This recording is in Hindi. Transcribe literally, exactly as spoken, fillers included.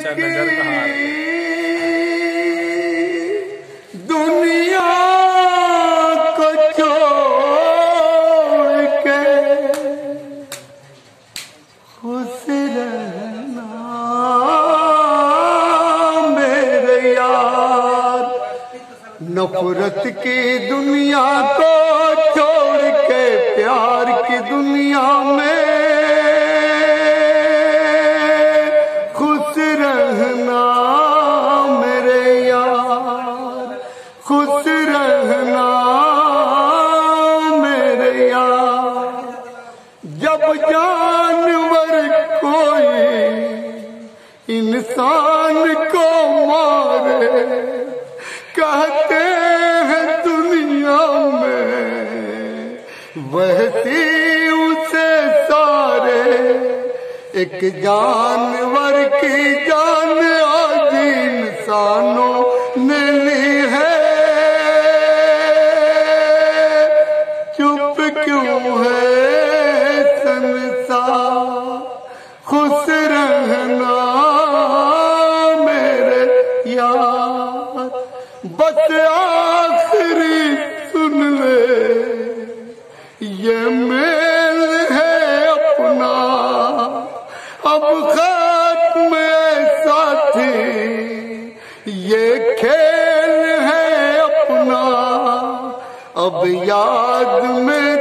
की दुनिया को छोड़ के खुश रहना मेरे यार। नफरत की दुनिया को छोड़ के प्यार की दुनिया में खुश रहना मेरे यार, खुश रहना मेरे यार। जब जानवर कोई इंसान को मारे, कहते हैं दुनिया में वहती उसे सारे। एक जानवर की जान आज इंसानों ने ली है, चुप क्यों है संसार। खुश रहना मेरे यार, बस आखिरी सुन ले ये मेल है अपना, अब खत्म साथी ये खेल है अपना। अब याद में